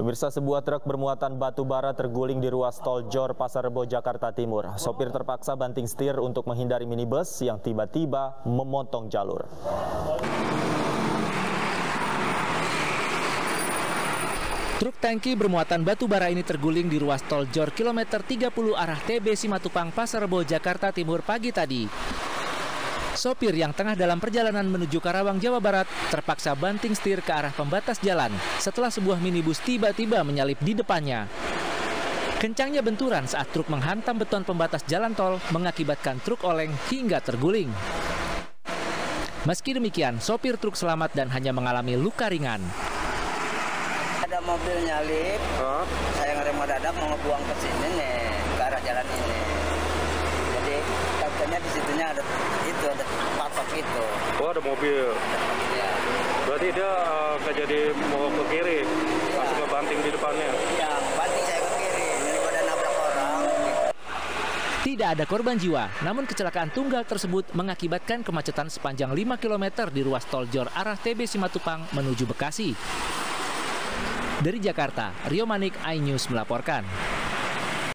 Pemirsa, sebuah truk bermuatan batu bara terguling di ruas tol Jor Pasar Rebo, Jakarta Timur. Sopir terpaksa banting setir untuk menghindari minibus yang tiba-tiba memotong jalur. Truk tangki bermuatan batu bara ini terguling di ruas tol Jor kilometer 30 arah TB Simatupang Pasar Rebo, Jakarta Timur pagi tadi. Sopir yang tengah dalam perjalanan menuju Karawang, Jawa Barat terpaksa banting setir ke arah pembatas jalan setelah sebuah minibus tiba-tiba menyalip di depannya. Kencangnya benturan saat truk menghantam beton pembatas jalan tol mengakibatkan truk oleng hingga terguling. Meski demikian, sopir truk selamat dan hanya mengalami luka ringan. Ada mobil nyalip, saya ngerem mendadak mau ngebuang ke sini nih, ke arah jalan ini. Jadi takutnya di situnya ada patok itu. Oh, ada mobil. Ya. Berarti dia nggak jadi mau ke kiri, langsung ngebanting di depannya. Iya, banting saya ke kiri daripada nabrak orang. Tidak ada korban jiwa, namun kecelakaan tunggal tersebut mengakibatkan kemacetan sepanjang 5 km di ruas tol Jor arah TB Simatupang menuju Bekasi. Dari Jakarta, Rio Manik, iNews melaporkan.